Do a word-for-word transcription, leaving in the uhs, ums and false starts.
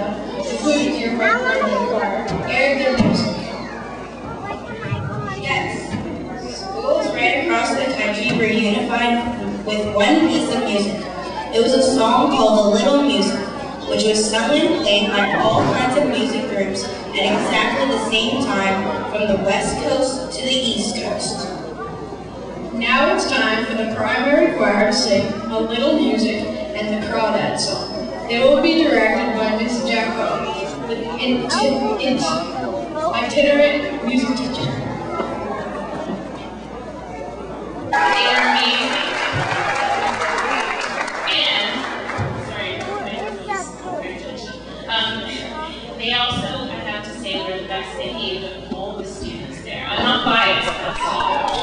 Canada, including your Franklin Choir, aired their music. Yes, schools right across the country were unified with one piece of music. It was a song called "A Little Music," which was sung and played by all kinds of music groups at exactly the same time from the West Coast to the East Coast. Now it's time for the primary choir to sing "A Little Music" and the Crawdad song. They will be directed by Miss Jacko, the iti- iti- itinerant music teacher. They are amazing. And, sorry, congratulations. Um, they also, I have to say, were the best behaved of all the students there. I'm not biased, that's all.